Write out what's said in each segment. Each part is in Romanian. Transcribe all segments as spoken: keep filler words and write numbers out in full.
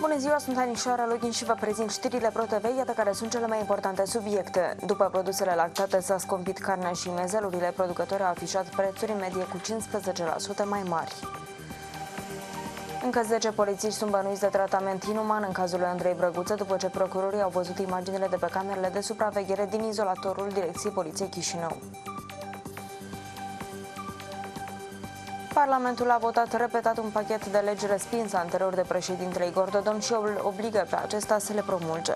Bună ziua, sunt Anișoara Login și vă prezint știrile Pro T V, iată care sunt cele mai importante subiecte. După produsele lactate s-a scumpit carnea și mezelurile, producătorii au afișat prețuri în medie cu cincisprezece la sută mai mari. Încă zece polițiști sunt bănuiți de tratament inuman în cazul lui Andrei Brăguță, după ce procurorii au văzut imaginile de pe camerele de supraveghere din izolatorul Direcției Poliției Chișinău. Parlamentul a votat repetat un pachet de legi respins anterior de președintele Igor Dodon și îl obligă pe acesta să le promulge.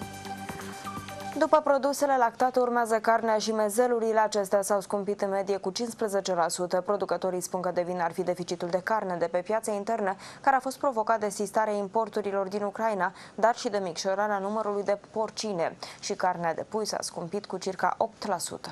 După produsele lactate urmează carnea și mezelurile. Acestea s-au scumpit în medie cu cincisprezece la sută. Producătorii spun că de vină ar fi deficitul de carne de pe piața internă, care a fost provocat de sistarea importurilor din Ucraina, dar și de micșorarea numărului de porcine. Și carnea de pui s-a scumpit cu circa opt la sută.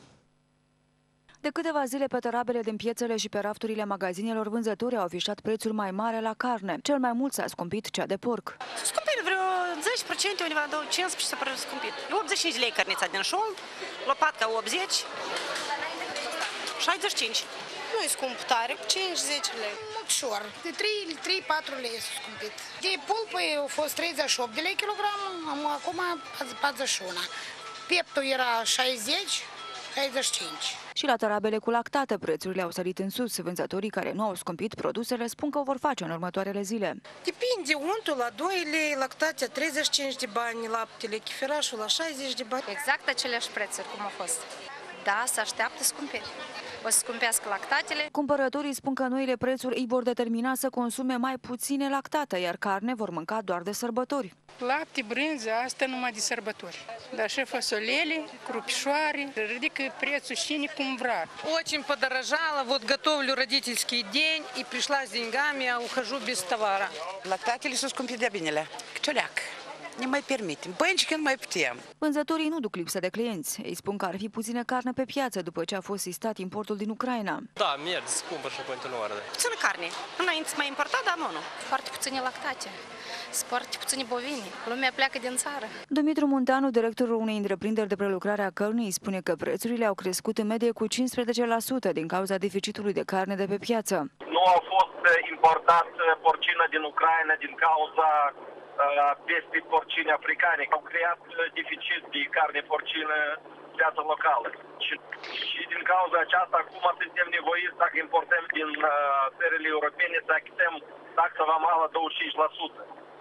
De câteva zile pe tarabele din piețele și pe rafturile magazinelor, vânzătorii au afișat prețuri mai mari la carne. Cel mai mult s-a scumpit cea de porc. S-a scumpit vreo zece la sută, undeva cincisprezece la sută s-a scumpit. optzeci și cinci lei carnița din șold, lopatca optzeci, șaizeci și cinci. Nu e scump tare, cinci zece lei. Ușor, de trei patru lei s-a scumpit. De pulpă a fost treizeci și opt de lei kilogram, acum patruzeci și unu. Pieptul era șaizeci, șaizeci și cinci. Și la tarabele cu lactate, prețurile au sărit în sus. Vânzătorii care nu au scumpit produsele spun că o vor face în următoarele zile. Depinde, untul la doi lei, lactația treizeci și cinci de bani, laptele, chiferașul la șaizeci de bani. Exact aceleași prețuri cum au fost. Da, se așteaptă scumpiri. O să scumpească lactatele. Cumpărătorii spun că noile prețuri îi vor determina să consume mai puține lactate, iar carne vor mânca doar de sărbători. Lapte, brânză, asta numai de sărbători. Dar și фасолели, крупишоары, ridică prețul cine cum vrea. Очень подорожало, вот готовлю родительский день и пришла с деньгами, а ухожу без товара. Lactatele s-au scumpit de binele. Cioleac. Ne mai permitem. Bănci când mai putem. Vânzătorii nu duc lipsă de clienți. Ei spun că ar fi puțină carne pe piață după ce a fost sistat importul din Ucraina. Da, merg, scumpă și în continuare. Puțină carne. Înainte să mai importa, dar nu. Foarte puține lactate. Sunt foarte puține bovine. Lumea pleacă din țară. Dumitru Munteanu, directorul unei întreprinderi de prelucrare a cărnii, spune că prețurile au crescut în medie cu cincisprezece la sută din cauza deficitului de carne de pe piață. Nu au fost importat porcină din Ucraina din cauza peste porcine africane. Au creat deficit de carne porcină pe piața locală. Și, și din cauza aceasta, acum suntem nevoiți, dacă importăm din uh, țările europene, să achităm taxa vamală douăzeci și cinci la sută.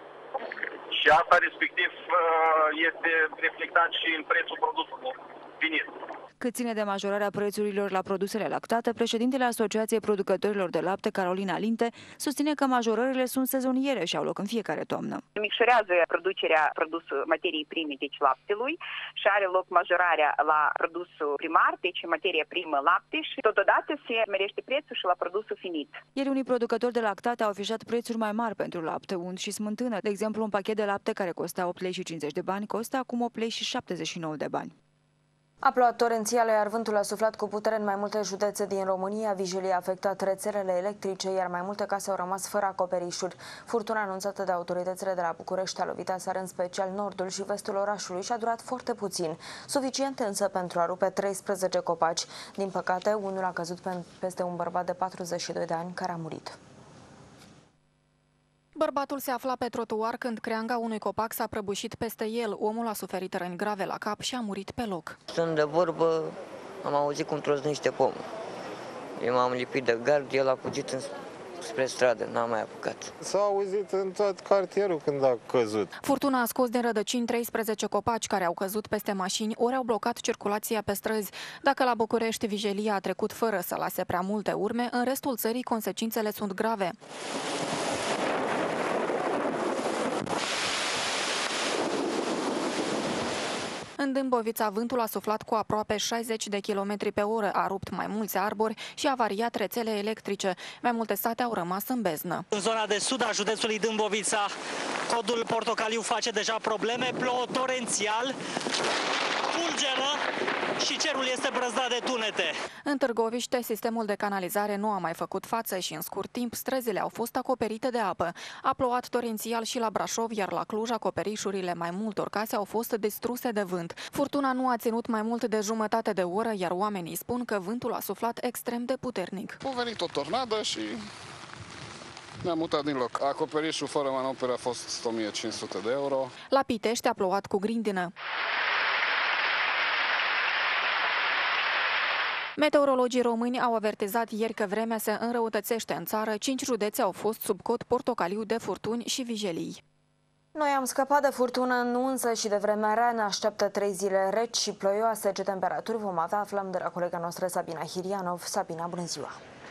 Și asta, respectiv, uh, este reflectat și în prețul produsului finit. Cât ține de majorarea prețurilor la produsele lactate, președintele Asociației Producătorilor de Lapte, Carolina Linte, susține că majorările sunt sezoniere și au loc în fiecare toamnă. Micșorează producerea produsul materiei prime, deci laptelui, și are loc majorarea la produsul primar, deci materia primă lapte, și totodată se mărește prețul și la produsul finit. Ieri unii producători de lactate au afișat prețuri mai mari pentru lapte, unt și smântână. De exemplu, un pachet de lapte care costa opt lei și cincizeci de bani costă acum opt lei și șaptezeci și nouă de bani. A plouat torențial, iar vântul a suflat cu putere în mai multe județe din România. Vigilia a afectat rețelele electrice, iar mai multe case au rămas fără acoperișuri. Furtuna anunțată de autoritățile de la București a lovit aseară în special nordul și vestul orașului și a durat foarte puțin. Suficient însă pentru a rupe treisprezece copaci. Din păcate, unul a căzut peste un bărbat de patruzeci și doi de ani care a murit. Bărbatul se afla pe trotuar când creanga unui copac s-a prăbușit peste el. Omul a suferit răni grave la cap și a murit pe loc. Stând de vorbă, am auzit cum trosnește pomul. Eu m-am lipit de gard, el a fugit în, spre stradă, n-am mai apucat. S-a auzit în tot cartierul când a căzut. Furtuna a scos din rădăcini treisprezece copaci care au căzut peste mașini, ori au blocat circulația pe străzi. Dacă la București vigilia a trecut fără să lase prea multe urme, în restul țării consecințele sunt grave. În Dâmbovița, vântul a suflat cu aproape șaizeci de kilometri pe oră, a rupt mai mulți arbori și a variat rețele electrice. Mai multe sate au rămas în beznă. În zona de sud a județului Dâmbovița, codul portocaliu face deja probleme, plouă torențial, fulgeră și cerul este brăzdat de tunete. În Târgoviște, sistemul de canalizare nu a mai făcut față și în scurt timp străzile au fost acoperite de apă. A plouat torențial și la Brașov, iar la Cluj acoperișurile mai multor case au fost distruse de vânt. Furtuna nu a ținut mai mult de jumătate de oră, iar oamenii spun că vântul a suflat extrem de puternic. A venit o tornadă și Ne-am mutat din loc. Acoperișul fără manopere a fost o mie cinci sute de euro. La Pitești a plouat cu grindină. Meteorologii români au avertizat ieri că vremea se înrăutățește în țară. Cinci județe au fost sub cod portocaliu de furtuni și vijelii. Noi am scăpat de furtună, nu însă și de vreme rea. Ne așteaptă trei zile reci și ploioase. Ce temperaturi vom avea, aflăm de la colega noastră Sabina Hirianov. Sabina, bună ziua!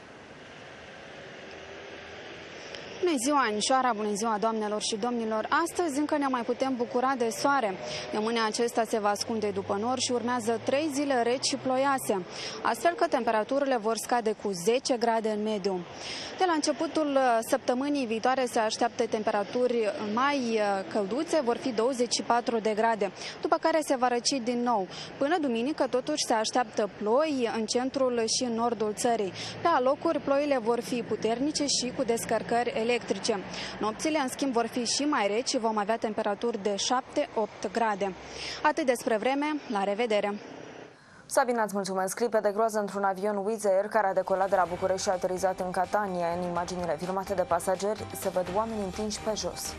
Bună ziua, Anișoara, bună ziua, doamnelor și domnilor! Astăzi încă ne mai putem bucura de soare. De mâine acesta se va ascunde după nor și urmează trei zile reci și ploioase, astfel că temperaturile vor scade cu zece grade în mediu. De la începutul săptămânii viitoare se așteaptă temperaturi mai călduțe, vor fi douăzeci și patru de grade, după care se va răci din nou. Până duminică, totuși, se așteaptă ploi în centrul și în nordul țării. Pe alocuri, ploile vor fi puternice și cu descărcări electrice. Nopțile, în schimb, vor fi și mai reci și vom avea temperaturi de șapte opt grade. Atât despre vreme, la revedere! Sabina, îți mulțumesc. Clipe de groază într-un avion Wizz Air care a decolat de la București și a aterizat în Catania. În imaginile filmate de pasageri se văd oameni întinși pe jos.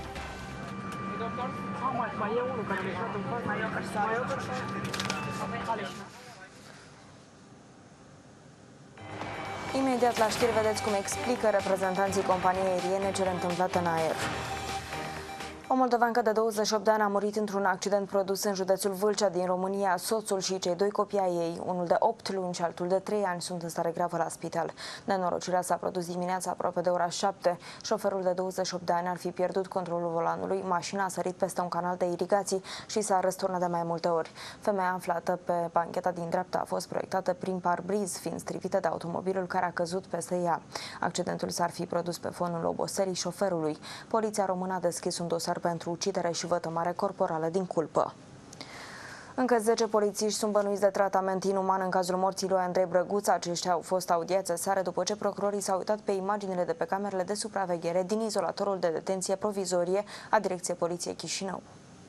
Imediat la știri vedeți cum explică reprezentanții companiei aeriene cele întâmplate în aer. O moldoveancă de douăzeci și opt de ani a murit într-un accident produs în județul Vâlcea din România. Soțul și cei doi copii ai ei, unul de opt luni și altul de trei ani, sunt în stare gravă la spital. Nenorocirea s-a produs dimineața aproape de ora șapte. Șoferul de douăzeci și opt de ani ar fi pierdut controlul volanului, mașina a sărit peste un canal de irigații și s-a răsturnat de mai multe ori. Femeia aflată pe bancheta din dreapta a fost proiectată prin parbriz, fiind strivită de automobilul care a căzut peste ea. Accidentul s-ar fi produs pe fonul oboselii șoferului. Poliția română a deschis un dosar pentru ucidere și vătămare corporală din culpă. Încă zece polițiști sunt bănuiți de tratament inuman în cazul morții lui Andrei Brăguț. Aceștia au fost audiați seară după ce procurorii s-au uitat pe imaginile de pe camerele de supraveghere din izolatorul de detenție provizorie a Direcției Poliției Chișinău.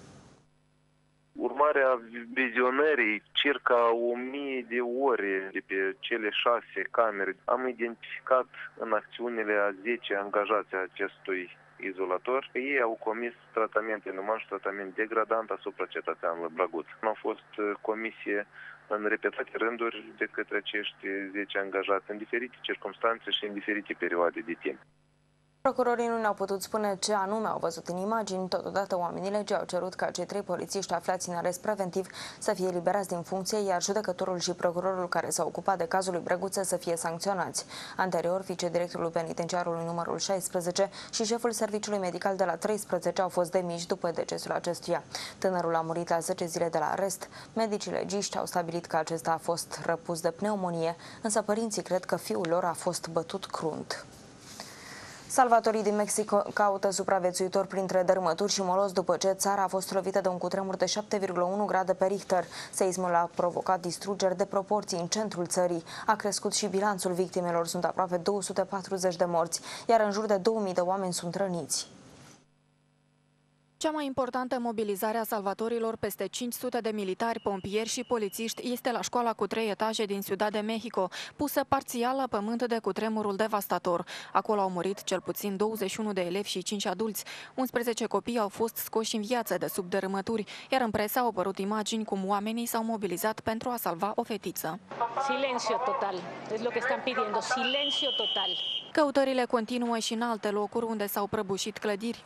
Urmarea vizionării circa o mie de ore de pe cele șase camere, am identificat în acțiunile a zece angajați acestui izolator. Ei au comis tratament inuman și tratament degradant asupra cetățeanului Brăguț. Au fost comise în repetate rânduri de către acești zece angajați în diferite circunstanțe și în diferite perioade de timp. Procurorii nu ne-au putut spune ce anume au văzut în imagini. Totodată, oamenii legii au cerut ca cei trei polițiști aflați în arest preventiv să fie eliberați din funcție, iar judecătorul și procurorul care s-au ocupat de cazul lui Brăguță să fie sancționați. Anterior, vicedirectorul penitenciarului numărul șaisprezece și șeful serviciului medical de la treisprezece au fost demiși după decesul acestuia. Tânărul a murit la zece zile de la arest. Medicii legiști au stabilit că acesta a fost răpus de pneumonie, însă părinții cred că fiul lor a fost bătut crunt. Salvatorii din Mexic caută supraviețuitori printre dărâmături și moloz după ce țara a fost lovită de un cutremur de șapte virgulă unu grade pe Richter. Seismul a provocat distrugeri de proporții în centrul țării. A crescut și bilanțul victimelor, sunt aproape două sute patruzeci de morți, iar în jur de două mii de oameni sunt răniți. Cea mai importantă mobilizare a salvatorilor, peste cinci sute de militari, pompieri și polițiști, este la școala cu trei etaje din Ciudad de Mexico, pusă parțial la pământ de cutremurul devastator. Acolo au murit cel puțin douăzeci și unu de elevi și cinci adulți. unsprezece copii au fost scoși în viață de sub dărâmături, iar în presă au apărut imagini cum oamenii s-au mobilizat pentru a salva o fetiță. Silencio total. Es lo que están pidiendo. Silencio total. Căutările continuă și în alte locuri unde s-au prăbușit clădiri.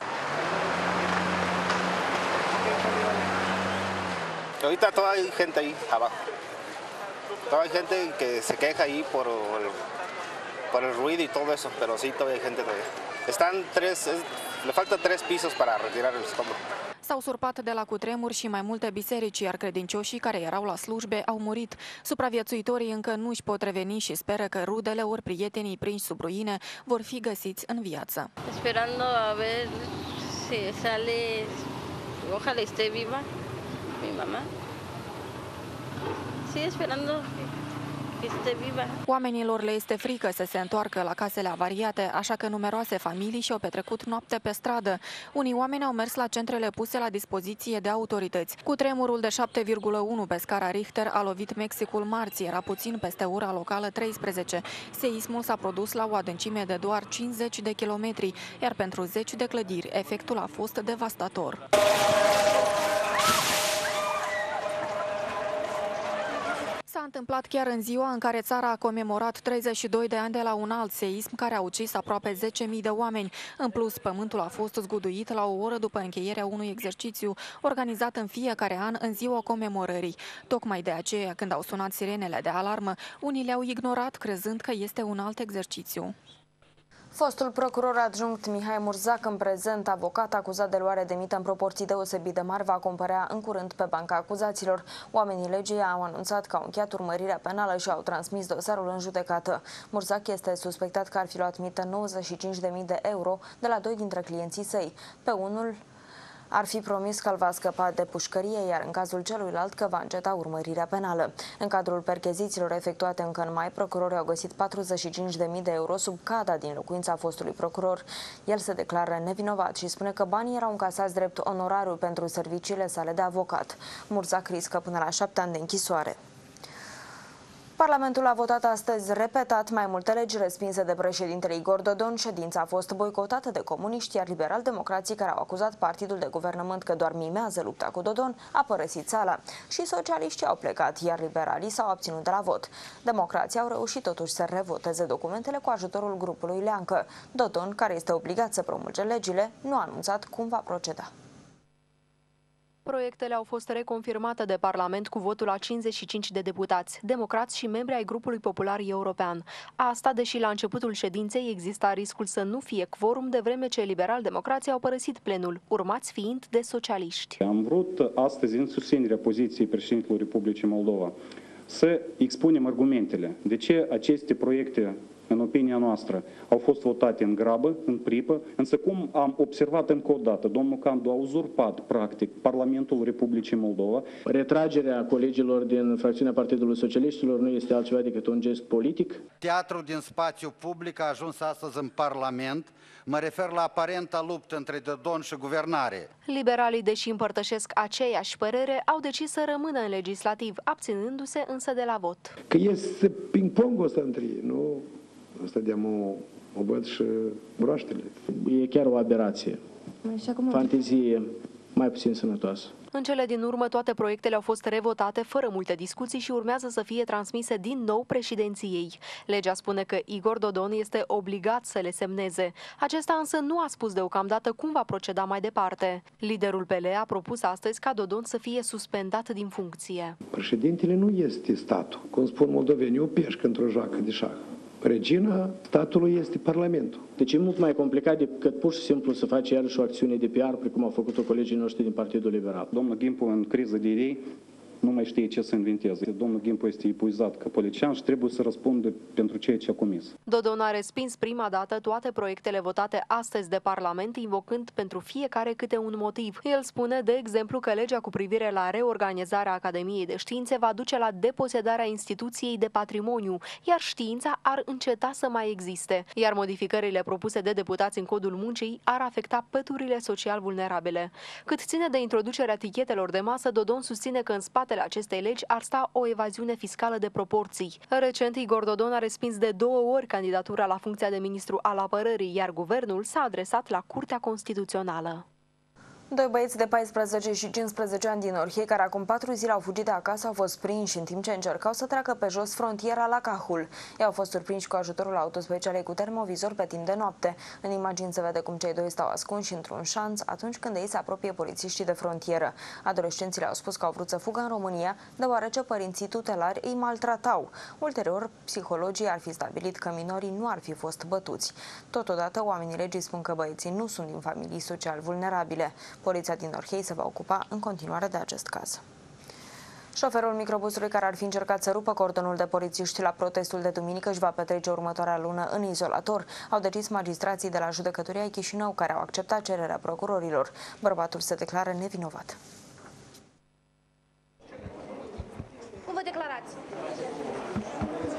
Ahorita toda hay gente ahí abajo. Toda hay gente que se queja ahí por el, por el ruido y todo eso, pero sí todavía hay gente todavía. Están tres, es, le faltan tres pisos para retirar el escombro. S-au surpat de la cutremur și mai multe biserici, iar credincioșii care erau la slujbe au murit. Supraviețuitorii încă nu își pot reveni și speră că rudele ori prietenii prinși sub ruine vor fi găsiți în viață. Sperando a ver si sale, ojalá esté viva mi mamá. Sí, esperando que esté viva. Oamenilor le este frică să se întoarcă la casele avariate, așa că numeroase familii și-au petrecut noapte pe stradă. Unii oameni au mers la centrele puse la dispoziție de autorități. Cutremurul de șapte virgulă unu pe scara Richter a lovit Mexicul marți, era puțin peste ora locală treisprezece. Seismul s-a produs la o adâncime de doar cincizeci de kilometri, iar pentru zeci de clădiri efectul a fost devastator. S-a întâmplat chiar în ziua în care țara a comemorat treizeci și doi de ani de la un alt seism care a ucis aproape zece mii de oameni. În plus, pământul a fost zguduit la o oră după încheierea unui exercițiu organizat în fiecare an în ziua comemorării. Tocmai de aceea, când au sunat sirenele de alarmă, unii le-au ignorat crezând că este un alt exercițiu. Fostul procuror adjunct Mihai Murzac, în prezent avocat acuzat de luare de mită în proporții deosebit de mari, va compărea în curând pe banca acuzaților. Oamenii legii au anunțat că au încheiat urmărirea penală și au transmis dosarul în judecată. Murzac este suspectat că ar fi luat mită nouăzeci și cinci de mii de euro de la doi dintre clienții săi. Pe unul ar fi promis că îl va scăpa de pușcărie, iar în cazul celuilalt că va înceta urmărirea penală. În cadrul perchezițiilor efectuate încă în mai, procurorii au găsit patruzeci și cinci de mii de euro sub cada din locuința fostului procuror. El se declară nevinovat și spune că banii erau încasați drept onorariu pentru serviciile sale de avocat. Murzac riscă până la șapte ani de închisoare. Parlamentul a votat astăzi repetat mai multe legi respinse de președintele Igor Dodon. Ședința a fost boicotată de comuniști, iar liberal-democrații, care au acuzat partidul de guvernământ că doar mimează lupta cu Dodon, a părăsit sala. Și socialiștii au plecat, iar liberalii s-au abținut de la vot. Democrații au reușit totuși să revoteze documentele cu ajutorul grupului Leancă. Dodon, care este obligat să promulge legile, nu a anunțat cum va proceda. Proiectele au fost reconfirmate de Parlament cu votul a cincizeci și cinci de deputați, democrați și membri ai grupului popular european. Asta, deși la începutul ședinței exista riscul să nu fie quorum, de vreme ce liberal-democrații au părăsit plenul, urmați fiind de socialiști. Am vrut astăzi, în susținerea poziției președintelui Republicii Moldova, să expunem argumentele de ce aceste proiecte, în opinia noastră, au fost votate în grabă, în pripă, însă cum am observat încă o dată, domnul Candu a uzurpat, practic, Parlamentul Republicii Moldova. Retragerea colegilor din fracțiunea Partidului Socialiștilor nu este altceva decât un gest politic. Teatrul din spațiu public a ajuns astăzi în Parlament. Mă refer la aparenta luptă între Dodon și guvernare. Liberalii, deși împărtășesc aceeași părere, au decis să rămână în legislativ, abținându-se însă de la vot. Că este ping-pongul ăsta între ei, nu? Asta de-am o, o văd și broaștele. E chiar o aberație. Fantezie mai puțin sănătoasă. În cele din urmă, toate proiectele au fost revotate fără multe discuții și urmează să fie transmise din nou președinției. Legea spune că Igor Dodon este obligat să le semneze. Acesta însă nu a spus deocamdată cum va proceda mai departe. Liderul P L a propus astăzi ca Dodon să fie suspendat din funcție. Președintele nu este statul. Cum spun moldovenii, o peșcă într-o joacă de șah. Regina statului este Parlamentul. Deci e mult mai complicat decât pur și simplu să faci iarăși o acțiune de P R, precum au făcut-o colegii noștri din Partidul Liberal. Domnul Gimpu, în criză de idei, nu mai știe ce să inventeze. Domnul Gimpu este epuizat ca politician și trebuie să răspundă pentru ceea ce a comis. Dodon a respins prima dată toate proiectele votate astăzi de Parlament, invocând pentru fiecare câte un motiv. El spune, de exemplu, că legea cu privire la reorganizarea Academiei de Științe va duce la deposedarea instituției de patrimoniu, iar știința ar înceta să mai existe. Iar modificările propuse de deputați în Codul Muncii ar afecta păturile social vulnerabile. Cât ține de introducerea tichetelor de masă, Dodon susține că în spatele acestei legi ar sta o evaziune fiscală de proporții. Recent, Igor Dodon a respins de două ori candidatura la funcția de ministru al apărării, iar guvernul s-a adresat la Curtea Constituțională. Doi băieți de paisprezece și cincisprezece ani din Orhei, care acum patru zile au fugit de acasă, au fost prinși în timp ce încercau să treacă pe jos frontiera la Cahul. Ei au fost surprinși cu ajutorul autospecialei cu termovizor pe timp de noapte. În imagini se vede cum cei doi stau ascunși într-un șanț atunci când ei se apropie polițiștii de frontieră. Adolescenții le-au spus că au vrut să fugă în România, deoarece părinții tutelari îi maltratau. Ulterior, psihologii ar fi stabilit că minorii nu ar fi fost bătuți. Totodată, oamenii legii spun că băieții nu sunt din familii social vulnerabile. Poliția din Orhei se va ocupa în continuare de acest caz. Șoferul microbusului care ar fi încercat să rupă cordonul de polițiști la protestul de duminică își va petrece următoarea lună în izolator, au decis magistrații de la Judecătoria Chișinău, care au acceptat cererea procurorilor. Bărbatul se declară nevinovat. Cum vă declarați?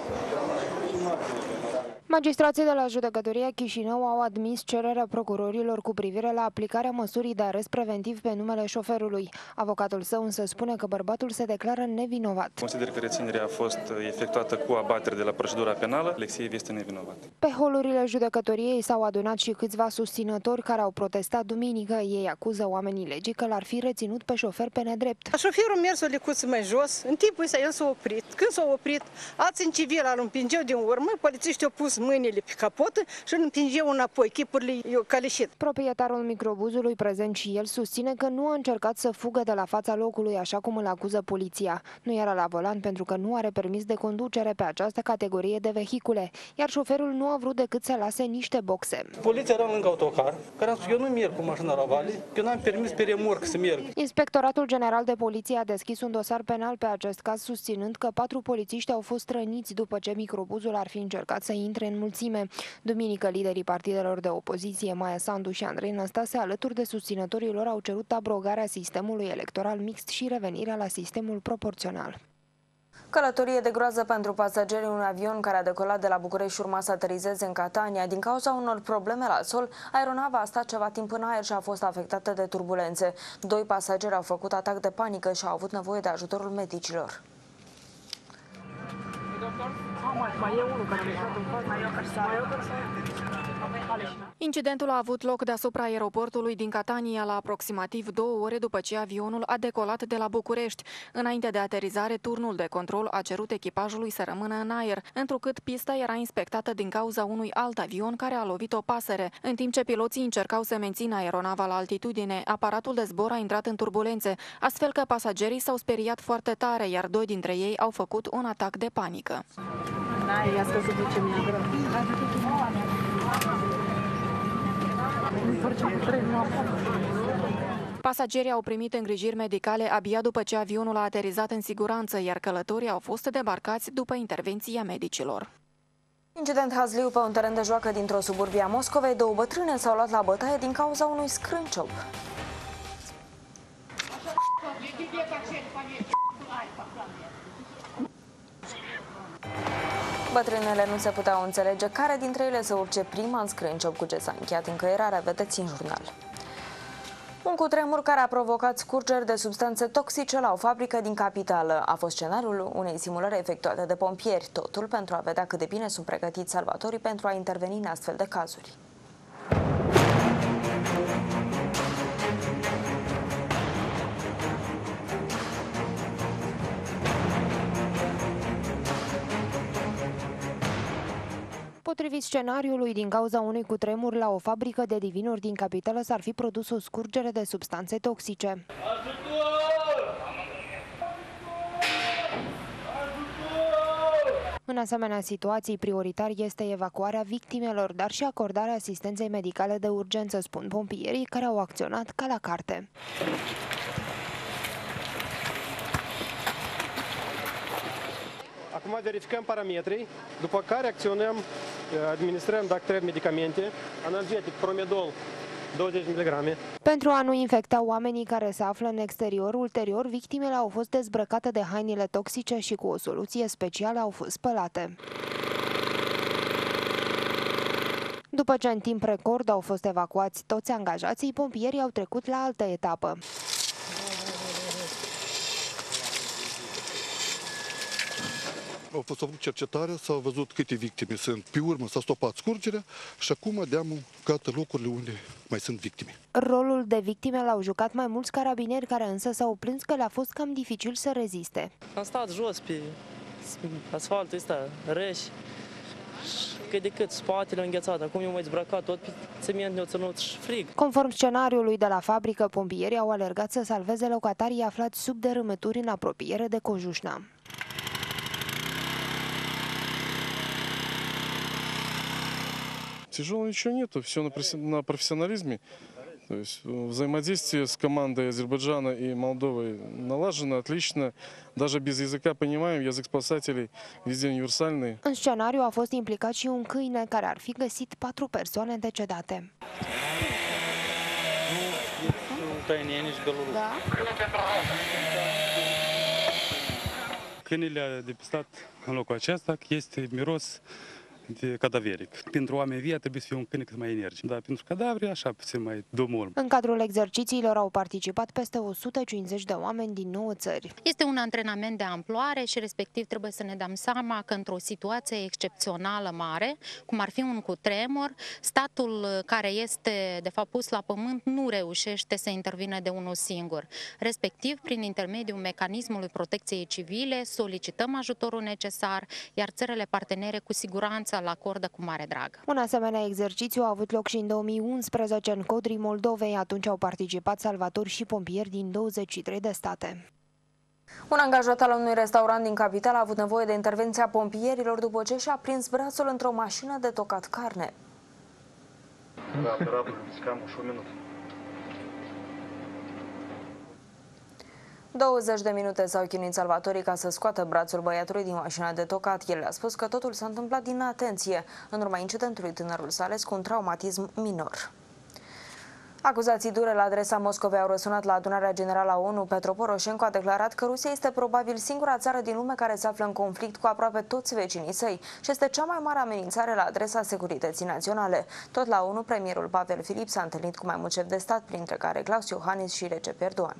Magistrații de la Judecătoria Chișinău au admis cererea procurorilor cu privire la aplicarea măsurii de arest preventiv pe numele șoferului. Avocatul său însă spune că bărbatul se declară nevinovat. Consider că reținerea a fost efectuată cu abatere de la procedura penală. Alexeiev este nevinovat. Pe holurile judecătoriei s-au adunat și câțiva susținători care au protestat duminică. Ei acuză oamenii legii că l-ar fi reținut pe șofer pe nedrept. Șoferul mers o lecuță mai jos, în timpul ăsta el s-a oprit. Când s-a oprit, alții în civil îl împingeau din urmă, polițiștii au pus mâinile pe capotă și îl împingeau înapoi, chipurile i-au calișit. Proprietarul microbuzului, prezent și el, susține că nu a încercat să fugă de la fața locului, așa cum îl acuză poliția. Nu era la volan pentru că nu are permis de conducere pe această categorie de vehicule, iar șoferul nu a vrut decât să lase niște boxe. Poliția era lângă autocar, care am spus, eu nu merg cu mașina la vale, că eu n-am permis pe remorc să merg. Inspectoratul General de Poliție a deschis un dosar penal pe acest caz, susținând că patru polițiști au fost răniți după ce microbuzul ar fi încercat să intre în mulțime. Duminică, liderii partidelor de opoziție, Maia Sandu și Andrei Năstase, alături de susținătorii lor, au cerut abrogarea sistemului electoral mixt și revenirea la sistemul proporțional. Călătorie de groază pentru pasagerii unui avion care a decolat de la București și urma să aterizeze în Catania. Din cauza unor probleme la sol, aeronava a stat ceva timp în aer și a fost afectată de turbulențe. Doi pasageri au făcut atac de panică și au avut nevoie de ajutorul medicilor. Incidentul a avut loc deasupra aeroportului din Catania la aproximativ două ore după ce avionul a decolat de la București. Înainte de aterizare, turnul de control a cerut echipajului să rămână în aer, întrucât pista era inspectată din cauza unui alt avion care a lovit o pasăre. În timp ce piloții încercau să mențină aeronava la altitudine, aparatul de zbor a intrat în turbulențe, astfel că pasagerii s-au speriat foarte tare, iar doi dintre ei au făcut un atac de panică. Pasagerii au primit îngrijiri medicale abia după ce avionul a aterizat în siguranță, iar călătorii au fost debarcați după intervenția medicilor. Incident hazliu pe un teren de joacă dintr-o suburbie a Moscovei. Două bătrâne s-au luat la bătaie din cauza unui scrânciop. Bătrânele nu se puteau înțelege care dintre ele să urce prima în scrânciop, cu ce s-a încheiat încăierarea, vedeți în jurnal. Un cutremur care a provocat scurgeri de substanțe toxice la o fabrică din capitală a fost scenariul unei simulări efectuate de pompieri, totul pentru a vedea cât de bine sunt pregătiți salvatorii pentru a interveni în astfel de cazuri. Potrivit scenariului, din cauza unui cutremur la o fabrică de divinuri din capitală s-ar fi produs o scurgere de substanțe toxice. În asemenea situații, prioritar este evacuarea victimelor, dar și acordarea asistenței medicale de urgență, spun pompierii, care au acționat ca la carte. Acum verificăm parametrii, după care acționăm, administrăm, dacă trebuie, medicamente, analgetic, promedol, douăzeci de miligrame. Pentru a nu infecta oamenii care se află în exterior, ulterior, victimele au fost dezbrăcate de hainele toxice și cu o soluție specială au fost spălate. După ce în timp record au fost evacuați toți angajații, pompierii au trecut la altă etapă. Au fost făcut cercetarea, s-au văzut câte victime sunt. Pe urmă s-a stopat scurgerea și acum deam gata locurile unde mai sunt victime. Rolul de victime l-au jucat mai mulți carabinieri, care însă s-au plâns că le-a fost cam dificil să reziste. Am stat jos pe asfaltul ăsta, răș, cât de cât spatele înghețat. Acum eu m-am dezbrăcat tot pe țement, ne-a ținut și frig. Conform scenariului de la fabrică, pompierii au alergat să salveze locatarii aflați sub dărâmături în apropiere de Cojușna. Тяжелого ничего нету, все на профессионализме. То есть взаимодействие с командой Азербайджана и Молдовы налажено отлично. Даже без языка понимаем, язык спасателей везде универсальный. În scenariu a fost implicat și un câine care ar fi găsit patru persoane decedate. Da? Câinele a depistat în locul acesta, este miros de cadaveric. Pentru oameni vii trebuie să fie un câine cât mai energic, dar pentru cadavre așa puțin mai domol. În cadrul exercițiilor au participat peste o sută cincizeci de oameni din nouă țări. Este un antrenament de amploare și respectiv trebuie să ne dăm seama că într-o situație excepțională mare, cum ar fi un cutremur, statul care este de fapt pus la pământ nu reușește să intervină de unul singur. Respectiv, prin intermediul mecanismului protecției civile, solicităm ajutorul necesar, iar țările partenere cu siguranță îl acordă cu mare drag. Un asemenea exercițiu a avut loc și în două mii unsprezece în Codrii Moldovei. Atunci au participat salvatori și pompieri din douăzeci și trei de state. Un angajat al unui restaurant din capitală a avut nevoie de intervenția pompierilor după ce și-a prins brațul într-o mașină de tocat carne. douăzeci de minute s-au chinuit salvatorii ca să scoată brațul băiatului din mașina de tocat. El a spus că totul s-a întâmplat din atenție. În urma incidentului, tânărul s-a ales cu un traumatism minor. Acuzații dure la adresa Moscovei au răsunat la adunarea generală a ONU. Petro Poroșenko a declarat că Rusia este probabil singura țară din lume care se află în conflict cu aproape toți vecinii săi și este cea mai mare amenințare la adresa securității naționale. Tot la ONU, premierul Pavel Filip s-a întâlnit cu mai mulți șefi de stat, printre care Klaus Iohannis și Recep Erdogan.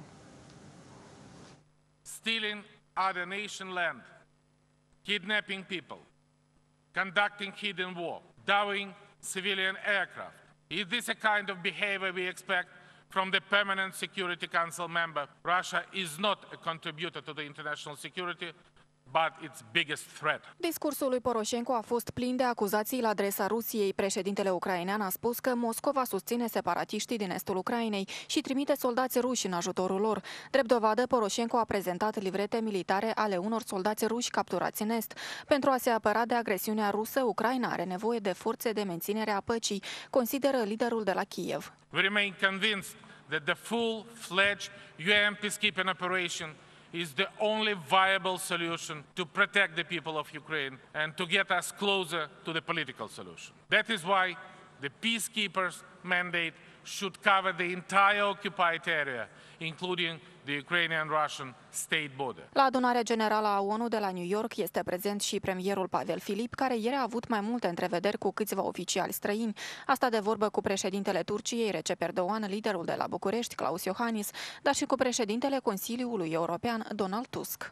Stealing other nation land, kidnapping people, conducting hidden war, dowing civilian aircraft. Is this a kind of behavior we expect from the Permanent Security Council member? Russia is not a contributor to the international security, but its biggest threat. Discursul lui Poroșenko a fost plin de acuzații la adresa Rusiei. Președintele ucrainean a spus că Moscova susține separatiștii din estul Ucrainei și trimite soldați ruși în ajutorul lor. Drept dovadă, Poroșenko a prezentat livrete militare ale unor soldați ruși capturați în est. Pentru a se apăra de agresiunea rusă, Ucraina are nevoie de forțe de menținere a păcii, consideră liderul de la Kiev. We remain convinced that the full-fledged U N peacekeeping operation is the only viable solution to protect the people of Ukraine and to get us closer to the political solution. That is why the peacekeepers' mandate should cover the entire occupied area, including the Ukrainian-Russian state border. La adunarea generală a ONU de la New York este prezent și premierul Pavel Filip, care ieri a avut mai multe întrevederi cu câțiva oficiali străini. Asta de vorbă cu președintele Turciei, Recep Erdogan, liderul de la București, Klaus Iohannis, dar și cu președintele Consiliului European, Donald Tusk.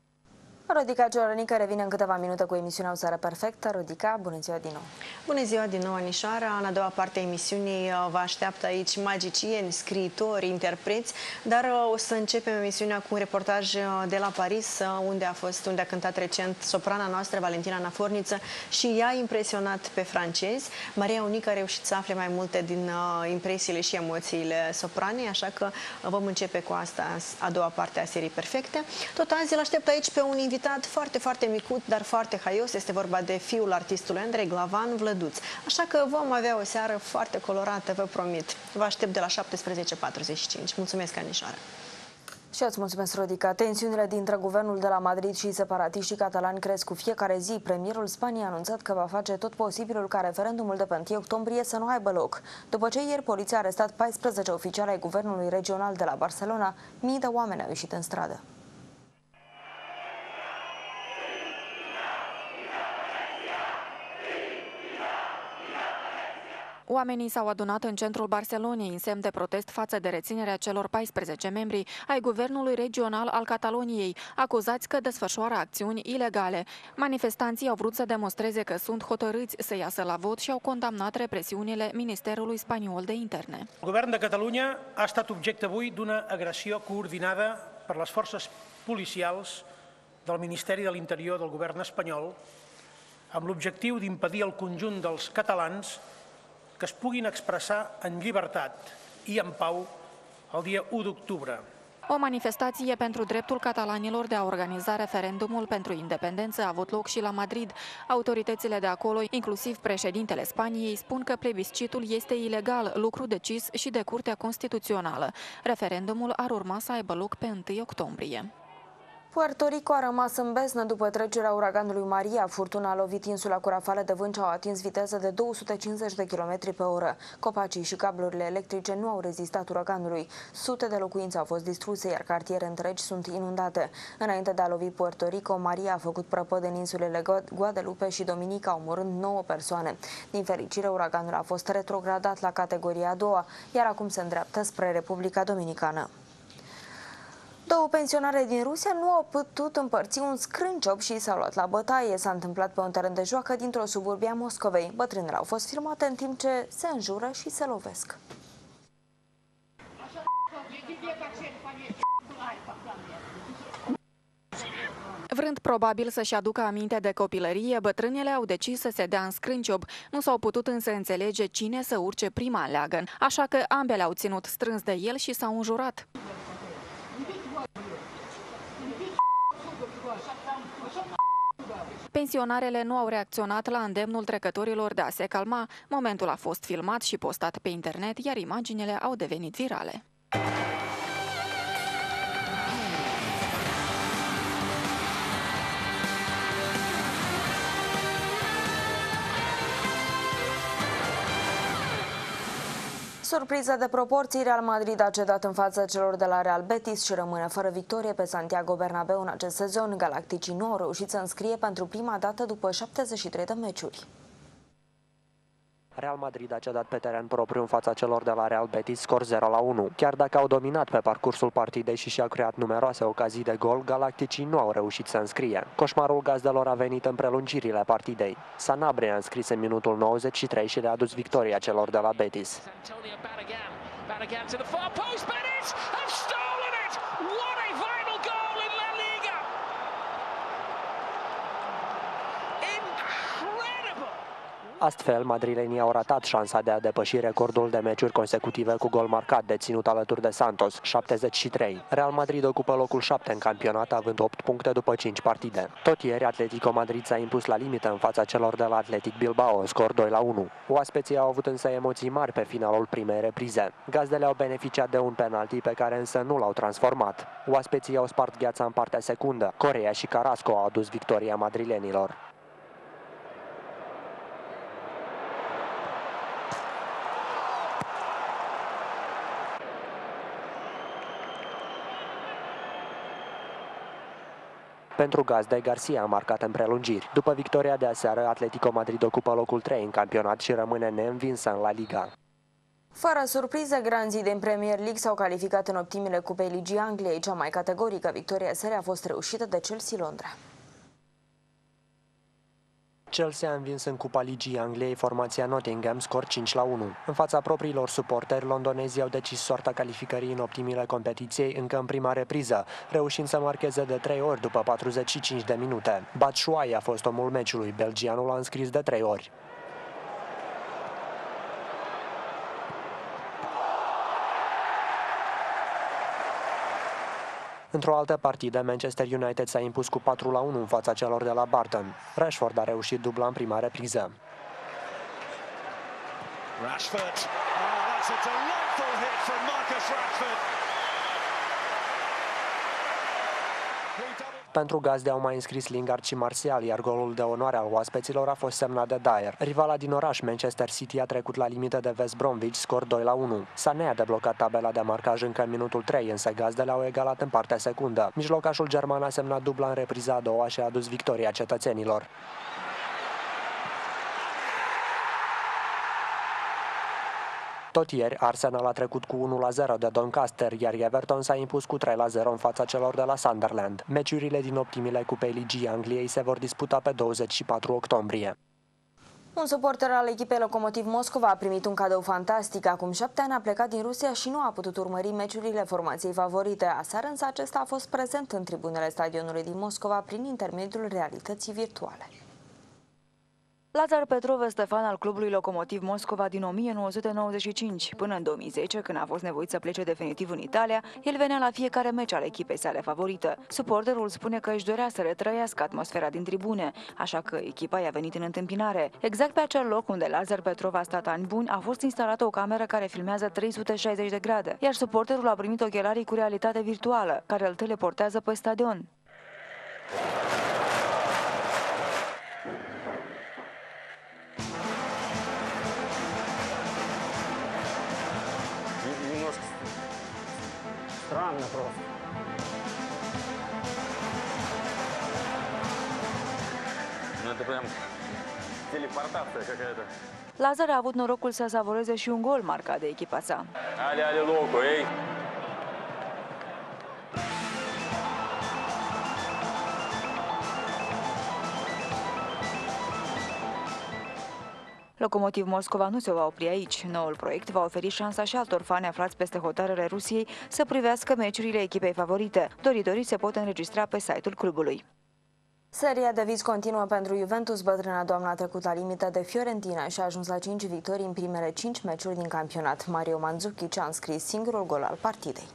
Rodica Ciorănică revine în câteva minute cu emisiunea O Seară Perfectă. Rodica, bună ziua din nou! Bună ziua din nou, Anișoara! În a doua parte a emisiunii vă așteaptă aici magicieni, scriitori, interpreți, dar o să începem emisiunea cu un reportaj de la Paris, unde a fost, unde a cântat recent soprana noastră, Valentina Naforniță, și ea a impresionat pe francezi. Maria Unică a reușit să afle mai multe din impresiile și emoțiile sopranei, așa că vom începe cu asta a doua parte a serii perfecte. Tot azi îl aștept aici pe un invitat foarte, foarte micut, dar foarte haios. Este vorba de fiul artistului Andrei Glavan, Vlăduț. Așa că vom avea o seară foarte colorată, vă promit. Vă aștept de la șaptesprezece patruzeci și cinci. Mulțumesc, Anișoara! Și eu îți mulțumesc, Rodica. Tensiunile dintre guvernul de la Madrid și separatiștii catalani cresc cu fiecare zi. Premierul Spaniei a anunțat că va face tot posibilul ca referendumul de pe întâi octombrie să nu aibă loc. După ce ieri poliția a arestat paisprezece oficiali ai guvernului regional de la Barcelona, mii de oameni au ieșit în stradă. Oamenii s-au adunat în centrul Barcelonei în semn de protest față de reținerea celor paisprezece membri ai guvernului regional al Cataloniei, acuzați că desfășoară acțiuni ilegale. Manifestanții au vrut să demonstreze că sunt hotărâți să iasă la vot și au condamnat represiunile Ministerului Spaniol de Interne. El govern de Catalunya ha estat objecte avui d'una agressió coordinada per les forces policials del Ministeri de l'Interior del govern espanyol amb l'objectiu d'impedir al conjunt dels catalans que es puguin expressar en llibertat i en pau el dia u d'octubre. O manifestație pentru dreptul catalanilor de a organiza referendumul pentru independență a avut loc și la Madrid. Autoritățile de acolo, inclusiv președintele Spaniei, spun că plebiscitul este ilegal, lucru decis și de Curtea Constituțională. Referendumul ar urma să aibă loc pe întâi octombrie. Puerto Rico a rămas în beznă după trecerea uraganului Maria. Furtuna a lovit insula cu rafale de vânt ce au atins viteză de două sute cincizeci de kilometri pe oră. Copacii și cablurile electrice nu au rezistat uraganului. Sute de locuințe au fost distruse, iar cartiere întregi sunt inundate. Înainte de a lovi Puerto Rico, Maria a făcut prăpăd în insulele Guadalupe și Dominica, omorând nouă persoane. Din fericire, uraganul a fost retrogradat la categoria a doua, iar acum se îndreaptă spre Republica Dominicană. Două pensionare din Rusia nu au putut împărți un scrânciop și s-au luat la bătaie. S-a întâmplat pe un teren de joacă dintr-o suburbie a Moscovei. Bătrânele au fost filmate în timp ce se înjură și se lovesc. Vrând probabil să-și aducă aminte de copilărie, bătrânele au decis să se dea în scrânciob. Nu s-au putut însă înțelege cine să urce prima în leagăn, așa că ambele au ținut strâns de el și s-au înjurat. Pensionarele nu au reacționat la îndemnul trecătorilor de a se calma. Momentul a fost filmat și postat pe internet, iar imaginile au devenit virale. Surpriză de proporții, Real Madrid a cedat în fața celor de la Real Betis și rămâne fără victorie pe Santiago Bernabéu în acest sezon. Galacticii nu au reușit să înscrie pentru prima dată după șaptezeci și trei de meciuri. Real Madrid a cedat pe teren propriu în fața celor de la Real Betis, scor zero la unu. Chiar dacă au dominat pe parcursul partidei și și-au creat numeroase ocazii de gol, galacticii nu au reușit să înscrie. Coșmarul gazdelor a venit în prelungirile partidei. Sanabria a înscris în minutul nouăzeci și trei și le-a adus victoria celor de la Betis. Astfel, madrilenii au ratat șansa de a depăși recordul de meciuri consecutive cu gol marcat deținut alături de Santos, șaptezeci și trei. Real Madrid ocupă locul șapte în campionat, având opt puncte după cinci partide. Tot ieri, Atletico Madrid s-a impus la limită în fața celor de la Athletic Bilbao, scor doi la unu. Oaspeții au avut însă emoții mari pe finalul primei reprize. Gazdele au beneficiat de un penalti pe care însă nu l-au transformat. Oaspeții au spart gheața în partea secundă. Correa și Carrasco au adus victoria madrilenilor. Pentru gazde, Garcia a marcat în prelungiri. După victoria de aseară, Atletico Madrid ocupă locul trei în campionat și rămâne neînvinsă în La Liga. Fără surpriză, granzii din Premier League s-au calificat în optimile Cupei Ligii Angliei. Cea mai categorică victorie a serii a fost reușită de Chelsea Londra. Chelsea a învins în Cupa Ligii Angliei formația Nottingham, scor cinci la unu. În fața propriilor suporteri, londonezii au decis soarta calificării în optimile competiției încă în prima repriză, reușind să marcheze de trei ori după patruzeci și cinci de minute. Batshuayi a fost omul meciului, belgianul a înscris de trei ori. Într-o altă partidă, Manchester United s-a impus cu patru la unu în fața celor de la Barton. Rashford a reușit dubla în prima repriză. Rashford. Oh, that's a delightful hit from Marcus Rashford. Pentru gazde au mai înscris Lingard și Martial, iar golul de onoare al oaspeților a fost semnat de Dyer. Rivala din oraș, Manchester City, a trecut la limită de West Bromwich, scor doi la unu. Sané a deblocat tabela de marcaj încă în minutul trei, însă gazdele au egalat în partea secundă. Mijlocașul german a semnat dubla în repriza a doua și a adus victoria cetățenilor. Tot ieri, Arsenal a trecut cu unu la zero de Doncaster, iar Everton s-a impus cu trei la zero în fața celor de la Sunderland. Meciurile din optimile Cupei Ligii Angliei se vor disputa pe douăzeci și patru octombrie. Un suporter al echipei Lokomotiv Moscova a primit un cadou fantastic. Acum șapte ani a plecat din Rusia și nu a putut urmări meciurile formației favorite. Aseară însă acesta a fost prezent în tribunele stadionului din Moscova prin intermediul realității virtuale. Lazar Petrov este fan al clubului Lokomotiv Moscova din o mie nouă sute nouăzeci și cinci. Până în două mii zece, când a fost nevoit să plece definitiv în Italia, el venea la fiecare meci al echipei sale favorită. Suporterul spune că își dorea să retrăiască atmosfera din tribune, așa că echipa i-a venit în întâmpinare. Exact pe acel loc unde Lazar Petrov a stat ani buni, a fost instalată o cameră care filmează trei sute șaizeci de grade, iar suporterul a primit ochelarii cu realitate virtuală, care îl teleportează pe stadion. Немножко странно просто. Ну это прям телепортация какая-то. Lazar a avut norocul să savoreze și un gol marcat de echipa sa. Ale, ale, loco, ei! Lokomotiv Moscova nu se va opri aici. Noul proiect va oferi șansa și altor fani aflați peste hotărâre Rusiei să privească meciurile echipei favorite. Doritorii se pot înregistra pe site-ul clubului. Seria de vizi continuă pentru Juventus. Bătrâna doamna a trecut la limită de Fiorentina și a ajuns la cinci victorii în primele cinci meciuri din campionat. Mario Mandzukic a înscris singurul gol al partidei.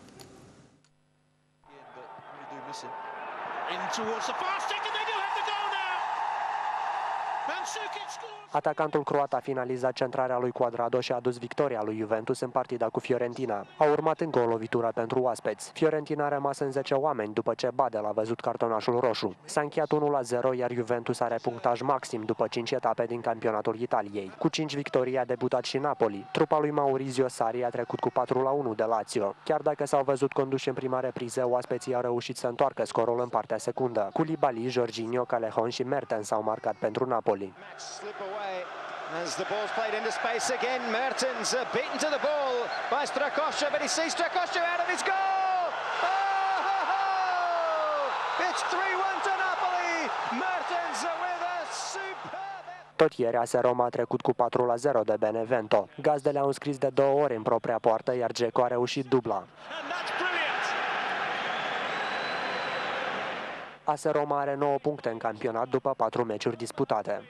Atacantul croat a finalizat centrarea lui Cuadrado și a adus victoria lui Juventus în partida cu Fiorentina. A urmat încă o lovitură pentru oaspeți. Fiorentina a rămas în zece oameni după ce Badel a văzut cartonașul roșu. S-a încheiat unu la zero, iar Juventus are punctaj maxim după cinci etape din campionatul Italiei. Cu cinci victorii a debutat și Napoli. Trupa lui Maurizio Sarri a trecut cu patru la unu de Lazio. Chiar dacă s-au văzut conduși în prima repriză, oaspeții au reușit să întoarcă scorul în partea secundă. Koulibaly, Jorginho, Callejon și Mertens au marcat pentru Napoli. As the ball's played into space again, Mertens uh, beaten to the ball by Strakosha, but he sees Strakosha out of his goal! Oh! It's three one to Napoli! Mertens with a superb... Tot ieri A S Roma a trecut cu patru la zero de Benevento. Gazdele au înscris de două ori în propria poartă, iar Dzeko a reușit dubla. A S Roma are nouă puncte în campionat după patru meciuri disputate.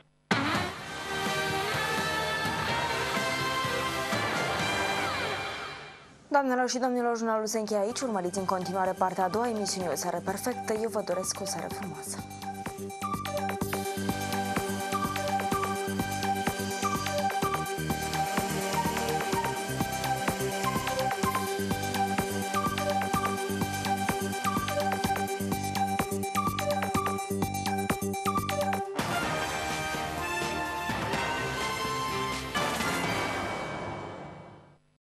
Doamnelor și domnilor, jurnalul se încheie aici. Urmăriți în continuare partea a doua emisiunii O Seară Perfectă. Eu vă doresc o seară frumoasă.